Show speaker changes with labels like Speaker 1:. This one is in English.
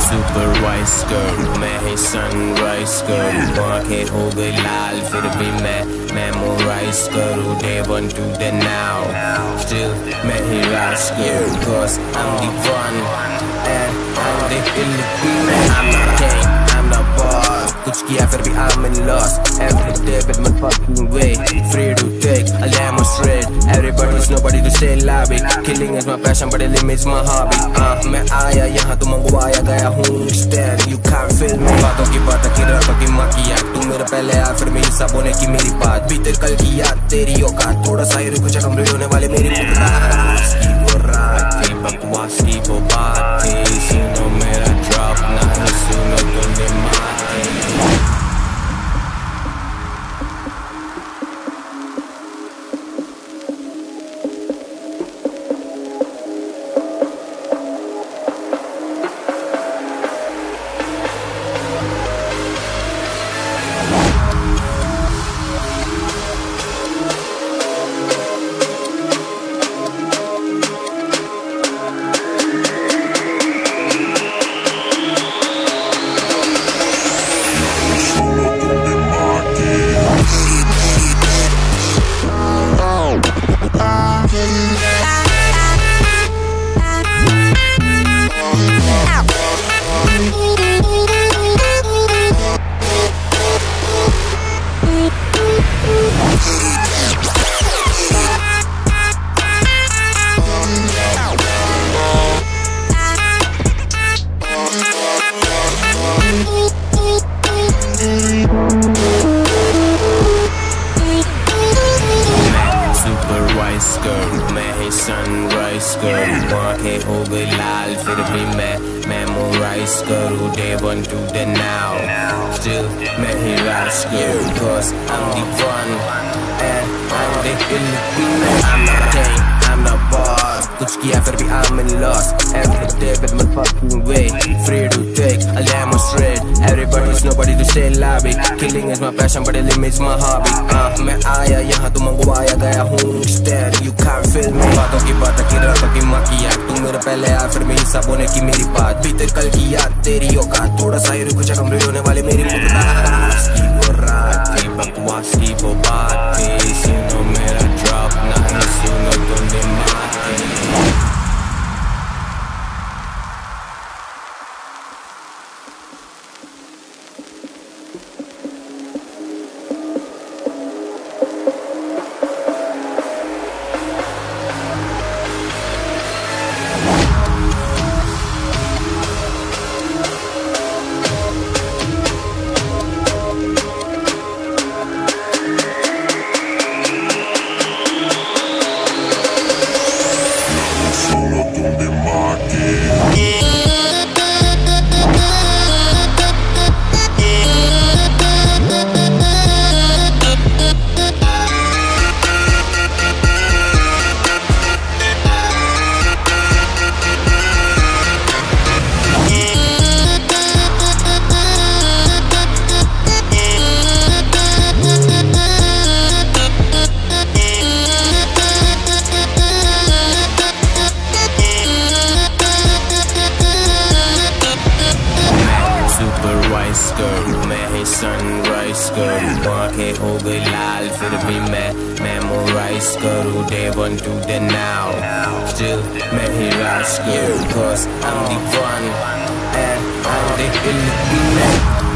Speaker 1: Supervise करूँ मैं ही sunrise करूँ, आंखें हो गई लाल फिर भी मैं मेमोराइज करूँ day one to the now, still मैं ही राज करूँ cause I'm the one and I'm the elite. I'm not king, I'm not boss, कुछ किया फिर भी I'm in loss, every day with my fucking way, free to take, I demonstrate, everybody's nobody to say lobby, killing is my passion but the limit's my hobby. मैं आया यहाँ तो मंगवाया गया हूँ stand, you can't feel me. बातों की बात की रातों की माँ की याद, तू मेरे पहले आ फिर मेरी सब होने की मेरी बात, बीते कल की याद तेरी औकात, थोड़ा सा ही रुक जा कंप्लीट होने वाले मेरी मुराद की वो रात थी, बकवास की वो बात थी, सुनो मेरा ड्रॉप ना ही सुनो तुमने मार करूँ मैं ही सनराइज करूँ, आंखें हो गई लाल फिर भी मैं मेमोराइज करूँ day one to the now, still मैं ही राज करूँ cause I'm the one and I'm the elite. I'm not king, I'm not boss, कुछ किया फिर भी I'm in loss, every day with my fucking way, free to take, I demonstrate, everybody's nobody to say lobby, killing is my passion but the limit's my hobby. मैं आया यहाँ तो मंगवाया गया हूँ stand, you can't feel me. बातों की बात की रातों की माँ की याद, तू मेरे पहले आ फिर मेरी सब होने की मेरी बात, बीते कल की याद तेरी औकात, थोड़ा सा ही रुक जा कंप्लीट होने वाले मेरी मुराद की वो रात थी, बकवास की वो बात थी, सुनो मेरा ड्रॉप ना ही सुनो तुमने मार दी. करूँ मैं ही सनराइज करूँ, आंखें हो गई लाल फिर भी मैं मेमोराइज करूँ day one to the now, still मैं ही राज करूँ cause I'm the one and I'm the elite.